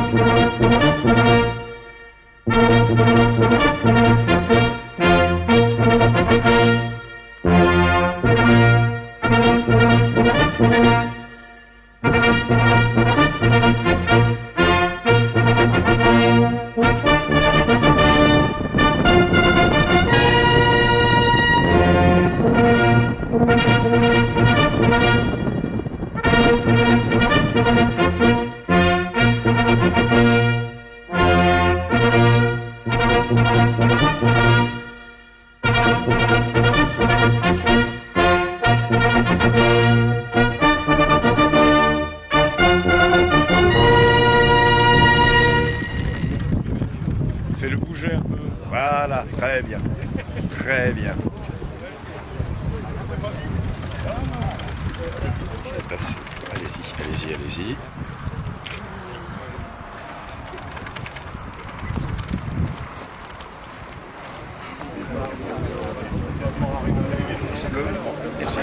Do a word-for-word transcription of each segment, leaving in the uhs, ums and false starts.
Fais-le bouger un peu. Voilà, très bien. Très bien. Allez-y, allez-y, allez-y. Merci.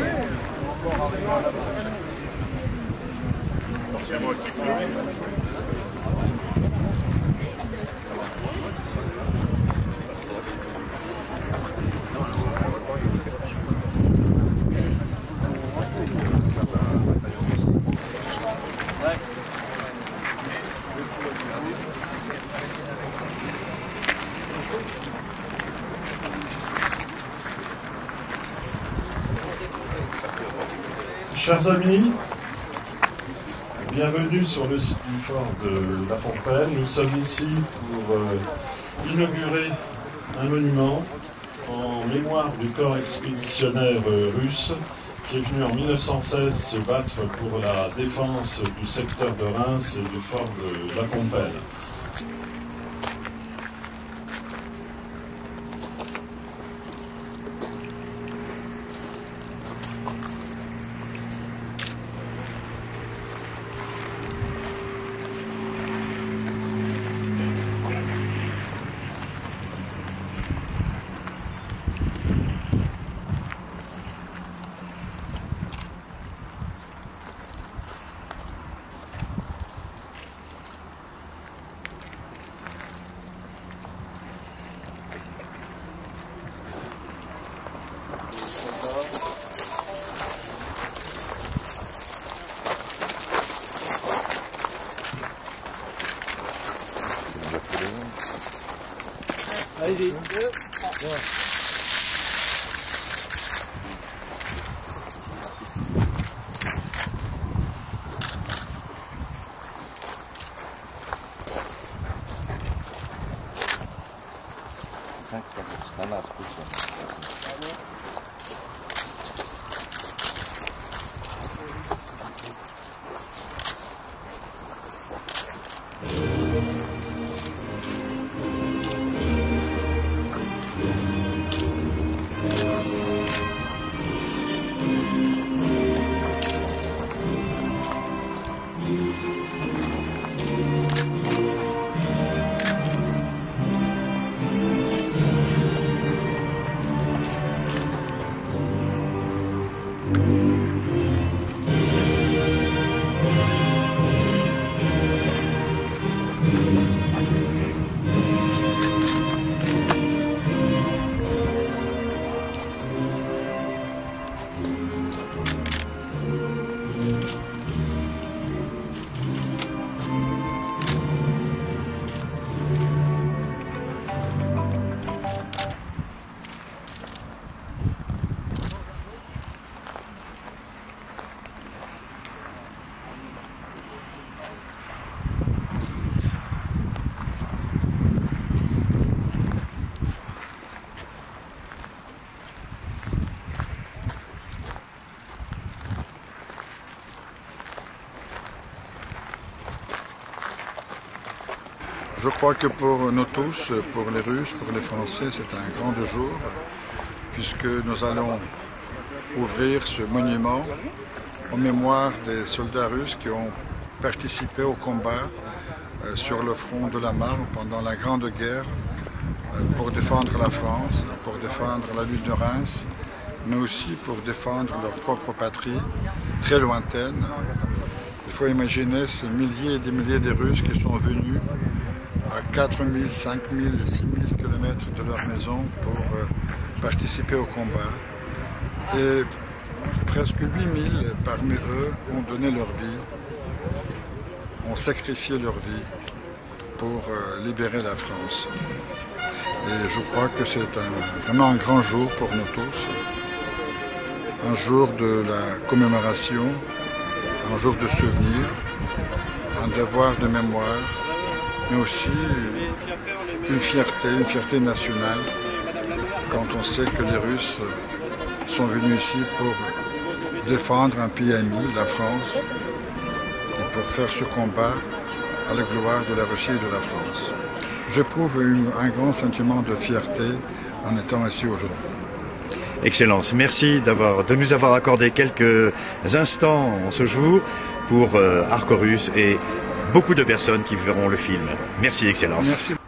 Chers amis, bienvenue sur le site du fort de La Pompelle. Nous sommes ici pour euh, inaugurer un monument en mémoire du corps expéditionnaire euh, russe qui est venu en mille neuf cent seize se battre pour la défense du secteur de Reims et du fort de La Pompelle. Allez-y. cinq, cinq, non, non, c'est plus ça. Je crois que pour nous tous, pour les Russes, pour les Français, c'est un grand jour, puisque nous allons ouvrir ce monument en mémoire des soldats russes qui ont participé au combat sur le front de la Marne pendant la Grande Guerre pour défendre la France, pour défendre la ville de Reims, mais aussi pour défendre leur propre patrie très lointaine, faut imaginer ces milliers et des milliers de Russes qui sont venus à quatre mille, cinq mille, six mille kilomètres de leur maison pour euh, participer au combat. Et presque huit mille parmi eux ont donné leur vie, ont sacrifié leur vie pour euh, libérer la France. Et je crois que c'est un, vraiment un grand jour pour nous tous, un jour de la commémoration, un jour de souvenir, un devoir de mémoire, mais aussi une fierté, une fierté nationale, quand on sait que les Russes sont venus ici pour défendre un pays ami, la France, et pour faire ce combat à la gloire de la Russie et de la France. J'éprouve un grand sentiment de fierté en étant ici aujourd'hui. Excellence, merci d'avoir, de nous avoir accordé quelques instants en ce jour pour euh, Arcorus et beaucoup de personnes qui verront le film. Merci, Excellence. Merci.